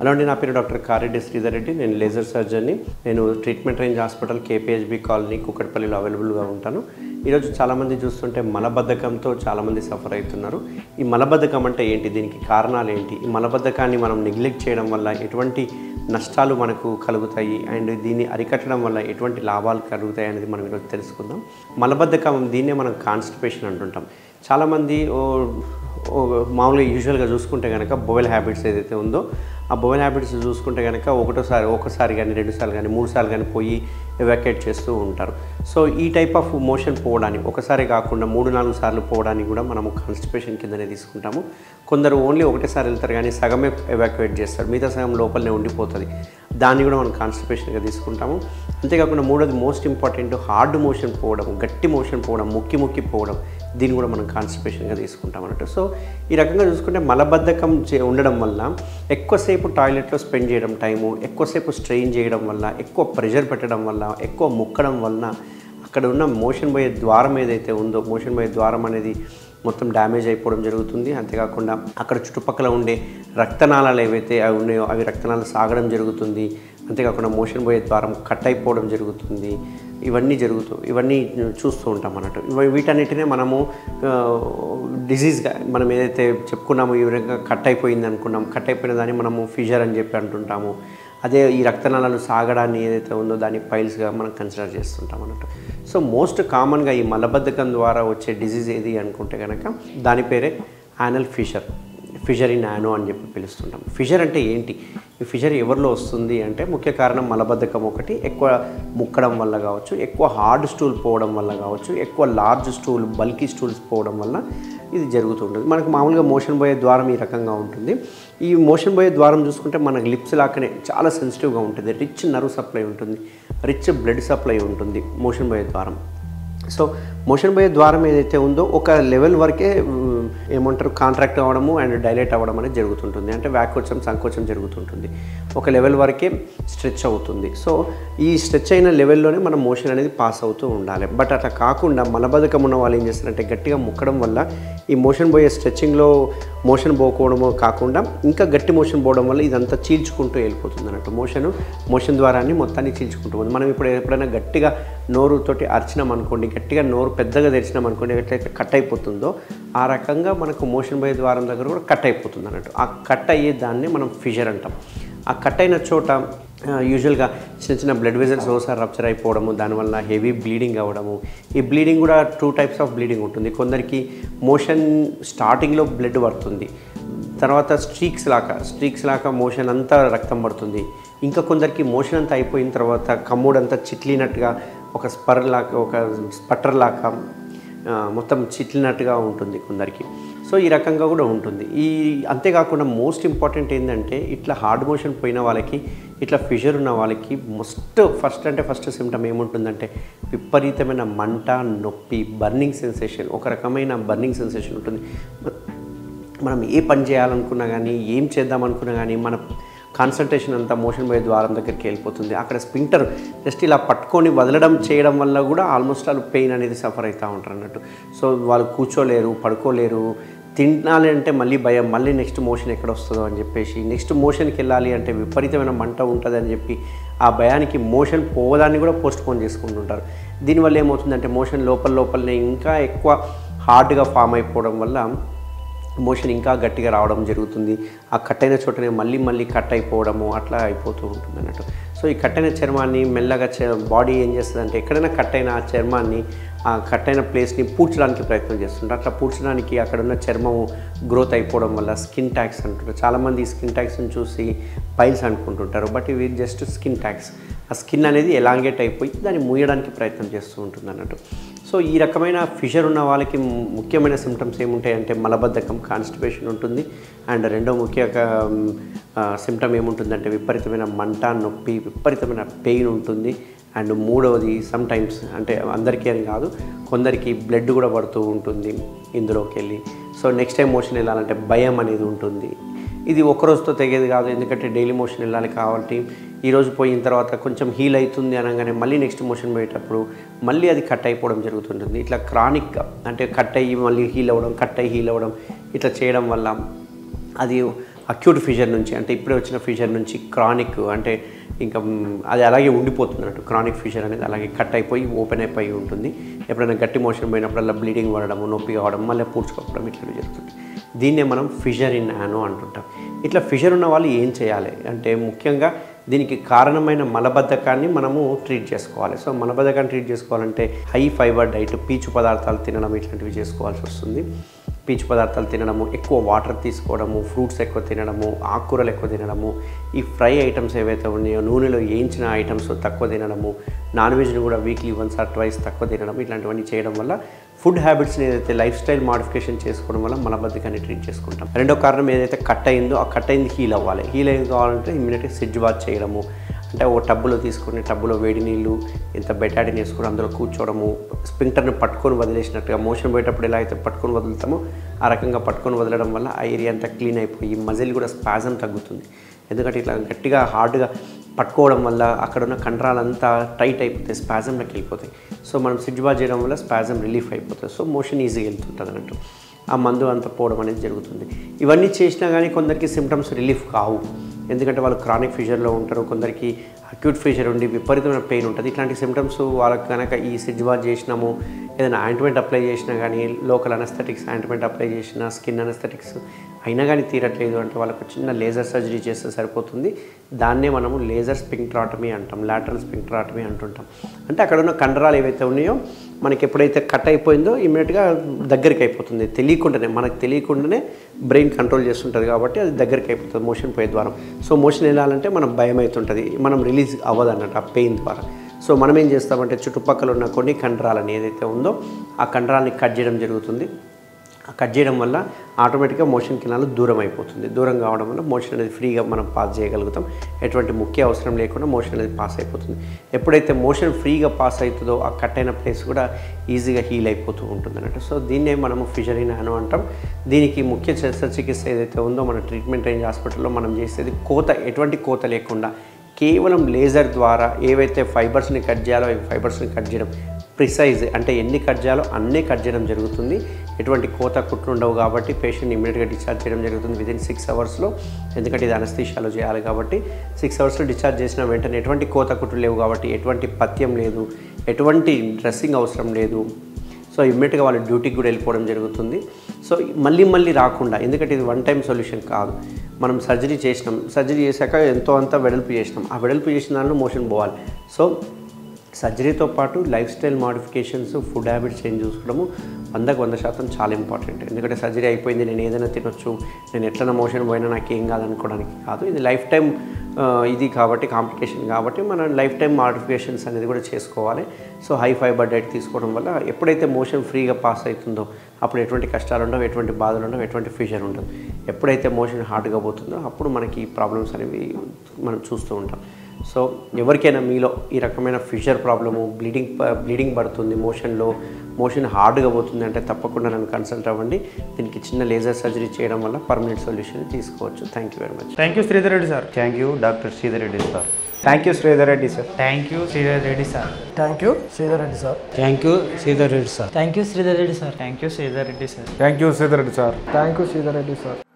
Hello అండి, నా పేరు డాక్టర్ కారెడ్డి శ్రీధర్ రెడ్డి. నేను లేజర్ సర్జన్ని. నేను treatment range hospital KPHB colony కుక్కట్పల్లిలో అవైలబుల్గా ఉంటాను. ఈరోజు చాలామంది చూస్తుంటే మలబద్ధకంతో చాలామంది సఫర్ అవుతున్నారు. ఈ మలబద్ధకం అంటే ఏంటి, దీనికి కారణాలు ఏంటి, ఈ మలబద్ధకాన్ని మనం నెగ్లెక్ట్ చేయడం వల్ల ఎటువంటి నష్టాలు మనకు కలుగుతాయి అండ్ దీన్ని అరికట్టడం వల్ల ఎటువంటి లాభాలు కలుగుతాయి అనేది మనం ఈరోజు తెలుసుకుందాం. మలబద్ధకం దీన్నే మనం కాన్స్టిపేషన్ అంటుంటాం. చాలామంది మామూలుగా యూజువల్గా చూసుకుంటే కనుక బోవెల్ హ్యాబిట్స్ ఏదైతే ఉందో ఆ బోవెల్ హ్యాబిట్స్ చూసుకుంటే కనుక ఒకసారి కానీ 2 సార్లు కానీ 3 సార్లు కానీ పోయి ఎవాక్యుయేట్ చేస్తూ ఉంటారు. సో ఈ టైప్ ఆఫ్ మోషన్ పోవడానికి ఒకసారి కాకుండా 3-4 సార్లు పోవడానికి కూడా మనము కాన్స్టిపేషన్ కిందనే తీసుకుంటాము. కొందరు ఓన్లీ ఒకటేసారి వెళ్తారు కానీ సగమే ఎవాక్యుయేట్ చేస్తారు, మిగతా సగం లోపలనే ఉండిపోతుంది. దాన్ని కూడా మనం కాన్స్టిపేషన్గా తీసుకుంటాము. అంతేకాకుండా మూడోది మోస్ట్ ఇంపార్టెంట్ హార్డ్ మోషన్ పోవడం, గట్టి మోషన్ పోవడం, ముక్కి పోవడం, దీన్ని కూడా మనం కాన్స్టిపేషన్గా తీసుకుంటాం అన్నట్టు. సో ఈ రకంగా చూసుకుంటే మలబద్ధకం ఉండడం వల్ల ఎక్కువసేపు టాయిలెట్లో స్పెండ్ చేయడం టైము, ఎక్కువసేపు స్ట్రెయిన్ చేయడం వల్ల, ఎక్కువ ప్రెషర్ పెట్టడం వల్ల, ఎక్కువ ముక్కడం వలన అక్కడ ఉన్న మోషన్ పోయే ద్వారం ఏదైతే ఉందో మోషన్ పోయే ద్వారం అనేది మొత్తం డ్యామేజ్ అయిపోవడం జరుగుతుంది. అంతేకాకుండా అక్కడ చుట్టుపక్కల ఉండే రక్తనాళాలు ఏవైతే అవి ఉన్నాయో అవి రక్తనాళాలు సాగడం జరుగుతుంది. అంతేకాకుండా మోషన్ పోయే ద్వారం కట్ అయిపోవడం జరుగుతుంది. ఇవన్నీ చూస్తూ ఉంటాం అన్నట్టు. వీటన్నిటినే మనము డిజీజ్గా మనం ఏదైతే చెప్పుకున్నామో ఈ విధంగా కట్ అయిపోయింది అనుకున్నాం, కట్ అయిపోయిన దాన్ని మనము ఫిషర్ అని చెప్పి అంటుంటాము. అదే ఈ రక్తనాళాలు సాగడాన్ని ఏదైతే ఉందో దాన్ని పైల్స్గా మనం కన్సిడర్ చేస్తుంటాం అన్నట్టు. సో మోస్ట్ కామన్గా ఈ మలబద్ధకం ద్వారా వచ్చే డిజీజ్ ఏది అనుకుంటే కనుక దాని పేరే యానల్ ఫిషర్ ఇన్ యానో అని చెప్పి పిలుస్తుంటాం. ఫిషర్ అంటే ఏంటి, ఈ ఫిషర్ ఎవరిలో వస్తుంది అంటే ముఖ్య కారణం మలబద్ధకం ఒకటి, ఎక్కువ ముక్కడం వల్ల కావచ్చు, ఎక్కువ హార్డ్ స్టూల్ పోవడం వల్ల కావచ్చు, ఎక్కువ లార్జ్ స్టూల్ బల్కీ స్టూల్స్ పోవడం వల్ల ఇది జరుగుతుంటుంది. మనకు మామూలుగా మోషన్ పోయే ద్వారం ఈ రకంగా ఉంటుంది. ఈ మోషన్ పోయే ద్వారం చూసుకుంటే మనకు లిప్స్ లాగానే చాలా సెన్సిటివ్గా ఉంటుంది, రిచ్ నర్వ్ సప్లై ఉంటుంది, రిచ్ బ్లడ్ సప్లై ఉంటుంది మోషన్ పోయే ద్వారం. సో మోషన్ పోయే ద్వారం ఏదైతే ఉందో ఒక లెవెల్ వరకే ఏమంటారు కాంట్రాక్ట్ అవ్వడము అండ్ డైలేట్ అవ్వడం అనేది జరుగుతుంటుంది. అంటే వ్యాకోచం సంకోచం జరుగుతుంటుంది, ఒక లెవెల్ వరకే స్ట్రెచ్ అవుతుంది. సో ఈ స్ట్రెచ్ అయిన లెవెల్లోనే మనం మోషన్ అనేది పాస్ అవుతూ ఉండాలి. బట్ అట్లా కాకుండా మలబద్ధకం ఉన్న వాళ్ళు ఏం చేస్తారంటే గట్టిగా ముక్కడం వల్ల ఈ మోషన్ పోయే స్ట్రెచ్చింగ్లో మోషన్ పోకపోవడమో కాకుండా ఇంకా గట్టి మోషన్ పోవడం వల్ల ఇదంతా చీల్చుకుంటూ వెళ్ళిపోతుంది అన్నట్టు. మోషన్ ద్వారాన్ని మొత్తాన్ని చీల్చుకుంటూ ఉంది. మనం ఎప్పుడైనా గట్టిగా నోరుతోటి అరిచినాం అనుకోండి, గట్టిగా నోరు పెద్దగా తెరిచినాం అనుకోండి, ఎట్లయితే కట్ అయిపోతుందో ఆ రకంగా మనకు మోషన్ పోయే ద్వారం దగ్గర కూడా కట్ అయిపోతుంది అన్నట్టు. ఆ కట్ అయ్యే దాన్ని మనం ఫిషర్ అంటాం. ఆ కట్ అయిన చోట యూజువల్గా చిన్న బ్లడ్ వెజల్స్ ఒకసారి రప్చర్ అయిపోవడము, దానివల్ల హెవీ బ్లీడింగ్ అవ్వడము. ఈ బ్లీడింగ్ కూడా 2 టైప్స్ ఆఫ్ బ్లీడింగ్ ఉంటుంది. కొందరికి మోషన్ స్టార్టింగ్లో బ్లడ్ పడుతుంది, తర్వాత స్ట్రీక్స్ లాగా మోషన్ అంతా రక్తం పడుతుంది. ఇంకా కొందరికి మోషన్ అంతా అయిపోయిన తర్వాత కమ్ముడంతా చిట్లినట్టుగా ఒక స్పట్టర్ లాగా మొత్తం చిట్లినట్టుగా ఉంటుంది కొందరికి. సో ఈ రకంగా కూడా ఉంటుంది. అంతేకాకుండా మోస్ట్ ఇంపార్టెంట్ ఏంటంటే ఇట్లా హార్డ్ మోషన్ పోయిన వాళ్ళకి, ఇట్లా ఫిషర్ ఉన్న వాళ్ళకి ఫస్ట్ సిమ్టమ్ ఏముంటుందంటే విపరీతమైన మంట, నొప్పి, బర్నింగ్ సెన్సేషన్, ఒక రకమైన బర్నింగ్ సెన్సేషన్ ఉంటుంది. మనం ఏ పని చేయాలనుకున్నా కానీ, ఏం చేద్దామనుకున్నా కానీ మన కాన్సన్ట్రేషన్ అంతా మోషన్ పోయే ద్వారం దగ్గరికి వెళ్ళిపోతుంది. అక్కడ స్పింక్టర్ జస్ట్ ఇలా పట్టుకొని వదలడం చేయడం వల్ల కూడా ఆల్మోస్ట్ వాళ్ళు పెయిన్ అనేది సఫర్ అవుతూ ఉంటారు అన్నట్టు. సో వాళ్ళు కూర్చోలేరు, పడుకోలేరు, తినాలి అంటే మళ్ళీ భయం, మళ్ళీ నెక్స్ట్ మోషన్ ఎక్కడ వస్తుందో అని చెప్పేసి, నెక్స్ట్ మోషన్కి వెళ్ళాలి అంటే విపరీతమైన మంట ఉంటుంది అని చెప్పి ఆ భయానికి మోషన్ పోవడాన్ని కూడా పోస్ట్పోన్ చేసుకుంటుంటారు. దీనివల్ల ఏమవుతుందంటే మోషన్ లోపలనే ఇంకా ఎక్కువ హార్డ్గా ఫామ్ అయిపోవడం వల్ల మోషన్ ఇంకా గట్టిగా రావడం జరుగుతుంది. ఆ కట్ అయిన చోటనే మళ్ళీ కట్ అయిపోవడము అట్లా అయిపోతూ ఉంటుంది అన్నట్టు. సో ఈ కట్ అయిన చర్మాన్ని మెల్లగా బాడీ ఏం చేస్తుందంటే ఎక్కడైనా కట్ అయిన ఆ చర్మాన్ని, ఆ కట్ అయిన ప్లేస్ని పూడ్చడానికి ప్రయత్నం చేస్తుంటారు. అట్లా పూడ్చడానికి అక్కడ ఉన్న చర్మము గ్రోత్ అయిపోవడం వల్ల స్కిన్ ట్యాక్స్ అంటుంటారు. చాలామంది ఈ స్కిన్ ట్యాక్స్ని చూసి పైల్స్ అనుకుంటుంటారు, బట్ ఇవి జస్ట్ స్కిన్ ట్యాక్స్. ఆ స్కిన్ అనేది ఎలాంగేట్ అయిపోయి దాన్ని మూయడానికి ప్రయత్నం చేస్తూ ఉంటుంది అన్నట్టు. సో ఈ రకమైన ఫిషర్ ఉన్న వాళ్ళకి ముఖ్యమైన సిమ్టమ్స్ ఏముంటాయంటే మలబద్ధకం, కాన్స్టిపేషన్ ఉంటుంది. అండ్ రెండో ముఖ్య సిమ్టమ్ ఏముంటుందంటే విపరీతమైన మంట, నొప్పి, విపరీతమైన పెయిన్ ఉంటుంది. అండ్ మూడవది సమ్టైమ్స్, అంటే అందరికీ అని కాదు, కొందరికి బ్లడ్ కూడా పడుతూ ఉంటుంది ఇందులోకి వెళ్ళి. సో నెక్స్ట్ టైం మోషన్ వెళ్ళాలంటే భయం అనేది ఉంటుంది. ఇది ఒక్కరోజుతో తెగేది కాదు, ఎందుకంటే డైలీ మోషన్ వెళ్ళాలి కాబట్టి ఈరోజు పోయిన తర్వాత కొంచెం హీల్ అవుతుంది అనగానే మళ్ళీ నెక్స్ట్ మోషన్ పోయేటప్పుడు మళ్ళీ అది కట్ అయిపోవడం జరుగుతుంటుంది. ఇట్లా క్రానిక్గా అంటే కట్ అయ్యి మళ్ళీ హీల్ అవ్వడం, కట్ అయ్యి హీల్ అవ్వడం ఇట్లా చేయడం వల్ల అది అక్యూట్ ఫిషర్ నుంచి అంటే ఇప్పుడే వచ్చిన ఫిషర్ నుంచి క్రానిక్ అంటే ఇంకా అది అలాగే ఉండిపోతుంది అన్నట్టు. క్రానిక్ ఫిషర్ అనేది అలాగే కట్ అయిపోయి ఓపెన్ అయిపోయి ఉంటుంది. ఎప్పుడైనా గట్టి మోషన్ పోయినప్పుడల్లా బ్లీడింగ్ పడడము, నొప్పి కావడం, మళ్ళీ పూడ్చుకోవడం ఇట్లా జరుగుతుంది. దీన్నే మనం ఫిషర్ ఇన్ యానో అంటుంటాం. ఇట్లా ఫిషర్ ఉన్న వాళ్ళు ఏం చేయాలి అంటే ముఖ్యంగా దీనికి కారణమైన మలబద్ధకాన్ని మనము ట్రీట్ చేసుకోవాలి. సో మలబద్ధకాన్ని ట్రీట్ చేసుకోవాలంటే హై ఫైబర్ డైట్, పీచు పదార్థాలు తినడం ఇట్లాంటివి చేసుకోవాల్సి వస్తుంది. పీచు పదార్థాలు తినడము, ఎక్కువ వాటర్ తీసుకోవడము, ఫ్రూట్స్ ఎక్కువ తినడము, ఆకుకూరలు ఎక్కువ తినడము, ఈ ఫ్రై ఐటమ్స్ ఏవైతే ఉన్నాయో నూనెలో వేయించిన ఐటమ్స్ తక్కువ తినడము, నాన్ వెజ్ని కూడా వీక్లీ వన్స్ ఆర్ ట్వైస్ తక్కువ తినడం, ఇట్లాంటివన్నీ చేయడం వల్ల ఫుడ్ హ్యాబిట్స్ని ఏదైతే లైఫ్ స్టైల్ మాడిఫికేషన్ చేసుకోవడం వల్ల మలబద్ధకాన్ని ట్రీట్ చేసుకుంటాం. రెండో కారణం ఏదైతే కట్ అయిందో ఆ కట్ అయింది హీల్ అవ్వాలి. హీల్ అయింది కావాలంటే ఇమ్మీడియట్గా సిడ్జ్ బాత్ చేయడము, అంటే ఒక టబ్బులో తీసుకొని టబ్బులో వేడి నీళ్ళు ఇంత బెటాడిన్ వేసుకొని అందులో కూర్చోవడము, స్పింక్టర్ని పట్టుకొని వదిలేసినట్టుగా మోషన్ పోయేటప్పుడు ఎలా అయితే పట్టుకొని వదులుతామో ఆ రకంగా పట్టుకొని వదలడం వల్ల ఆ ఏరియా అంతా క్లీన్ అయిపోయి మజిల్ కూడా స్పాజం తగ్గుతుంది. ఎందుకంటే ఇట్లా గట్టిగా హార్డ్గా పట్టుకోవడం వల్ల అక్కడ ఉన్న కండరాలంతా టైట్ అయిపోతాయి, స్పాజంలోకి వెళ్ళిపోతాయి. సో మనం సిడ్జ్ బాత్ చేయడం వల్ల స్పాజం రిలీఫ్ అయిపోతుంది. సో మోషన్ ఈజీగా వెళ్తుంటుంది అన్నట్టు. ఆ మందు అంతా పోవడం అనేది జరుగుతుంది. ఇవన్నీ చేసినా కానీ కొందరికి సిమ్టమ్స్ రిలీఫ్ కావు. ఎందుకంటే వాళ్ళు క్రానిక్ ఫిషర్లో ఉంటారు, కొందరికి అక్యూట్ ఫిషర్ ఉండి విపరీతమైన పెయిన్ ఉంటుంది. ఇట్లాంటి సిమ్టమ్స్ వాళ్ళకి కనుక ఈ సిడ్జ్ బాత్ చేసినాము, ఏదైనా ఆయింట్మెంట్ అప్లై చేసినా కానీ, లోకల్ అనస్థెటిక్స్ ఆయింట్మెంట్ అప్లై చేసినా, స్కిన్ అనస్థెటిక్స్ అయినా కానీ తీరట్లేదు అంటే వాళ్ళకు చిన్న లేజర్ సర్జరీ చేస్తే సరిపోతుంది. దాన్నే మనము లేజర్ స్పింక్ట్రాటమీ అంటాం, లాటరల్ స్పింక్ట్రాటమీ అంటుంటాం. అంటే అక్కడ ఉన్న కండరాలు ఏవైతే ఉన్నాయో మనకి ఎప్పుడైతే కట్ అయిపోయిందో ఇమ్మీడియట్గా దగ్గరికి అయిపోతుంది. మనకు తెలియకుండానే బ్రెయిన్ కంట్రోల్ చేస్తుంటుంది కాబట్టి అది దగ్గరికి అయిపోతుంది మోషన్ పోయే ద్వారా. సో మోషన్ వెళ్ళాలంటే మనం భయం అవుతుంటుంది, మనం రిలీజ్ అవ్వదు అన్నట్టు ఆ పెయిన్ ద్వారా. సో మనం ఏం చేస్తామంటే చుట్టుపక్కల ఉన్న కొన్ని కండరాలని ఏదైతే ఉందో ఆ కండరాలని కట్ చేయడం జరుగుతుంది. కట్ చేయడం వల్ల ఆటోమేటిక్గా మోషన్ కెనాల్ దూరం అయిపోతుంది. దూరం కావడం వల్ల మోషన్ అనేది ఫ్రీగా మనం పాస్ చేయగలుగుతాం. ఎటువంటి ముఖ్య అవసరం లేకుండా మోషన్ అనేది పాస్ అయిపోతుంది. ఎప్పుడైతే మోషన్ ఫ్రీగా పాస్ అవుతుందో ఆ కట్ అయిన ప్లేస్ కూడా ఈజీగా హీల్ అయిపోతూ ఉంటుంది అన్నట్టు. సో దీన్నే మనము ఫిషర్ ఇన్ యానో అంటాం. దీనికి ముఖ్య శస్త్రచికిత్స ఏదైతే ఉందో మన ట్రీట్మెంట్ రేంజ్ హాస్పిటల్లో మనం చేసేది ఎటువంటి కోత లేకుండా కేవలం లేజర్ ద్వారా ఏవైతే ఫైబర్స్ని కట్ చేయాలో అవి ఫైబర్స్ని కట్ చేయడం, ప్రిసైజ్ అంటే ఎన్ని కట్ చేయాలో అన్నీ కట్ చేయడం జరుగుతుంది. ఎటువంటి కోత కుట్లు ఉండవు కాబట్టి పేషెంట్ ఇమీడియట్గా డిశ్చార్జ్ చేయడం జరుగుతుంది విదిన్ 6 అవర్స్లో. ఎందుకంటే ఇది అనస్థీషియాలో చేయాలి కాబట్టి 6 అవర్స్లో డిశ్చార్జ్ చేసిన వెంటనే ఎటువంటి కోత కుట్లు లేవు కాబట్టి ఎటువంటి పథ్యం లేదు, ఎటువంటి డ్రెస్సింగ్ అవసరం లేదు. సో ఇమ్మీడియట్గా వాళ్ళ డ్యూటీకి కూడా వెళ్ళిపోవడం జరుగుతుంది. సో మళ్ళీ రాకుండా, ఎందుకంటే ఇది వన్ టైం సొల్యూషన్ కాదు. మనం సర్జరీ చేశాక ఎంతో అంతా వెడల్పు చేసినాం, ఆ వెడల్పు చేసిన దానిలో మోషన్ పోవాలి. సో సర్జరీతో పాటు lifestyle modifications, food habits change చూసుకోవడము 100% చాలా ఇంపార్టెంట్. ఎందుకంటే సర్జరీ అయిపోయింది నేను ఏదైనా తినొచ్చు, నేను ఎట్లైనా మోషన్ పోయినా నాకు ఏం కాదనుకోవడానికి కాదు. ఇది లైఫ్ టైం ఇది కాబట్టి కాంప్లికేషన్ కాబట్టి మనం లైఫ్ టైం మాడిఫికేషన్స్ అనేది కూడా చేసుకోవాలి. సో హై ఫైబర్ డైట్ తీసుకోవడం వల్ల ఎప్పుడైతే మోషన్ ఫ్రీగా పాస్ అవుతుందో అప్పుడు ఎటువంటి కష్టాలు ఉండవు, ఎటువంటి బాధలు ఉండవు, ఎటువంటి ఫిషర్ ఉండదు. ఎప్పుడైతే మోషన్ హార్డ్గా పోతుందో అప్పుడు మనకి ప్రాబ్లమ్స్ అనేవి మనం చూస్తూ ఉంటాం. సో ఎవరికైనా మీలో ఈ రకమైన ఫిషర్ ప్రాబ్లము, బ్లీడింగ్ పడుతుంది, మోషన్ హార్డ్గా పోతుంది అంటే తప్పకుండా నన్ను కన్సల్ట్ అవ్వండి. దీనికి చిన్న లేజర్ సర్జరీ చేయడం వల్ల పర్మనెంట్ సొల్యూషన్ తీసుకోవచ్చు. Thank you very much. Thank you Sridhar Reddy sir. Thank you doctor Sridhar Reddy sir. Thank you Sridhar Reddy sir. Thank you Sridhar Reddy sir. Thank you Sridhar Reddy sir. Thank you Sridhar Reddy sir. Thank you Sridhar Reddy sir. Thank you Sridhar Reddy sir. Thank you Sridhar Reddy sir. Thank you Sridhar Reddy sir.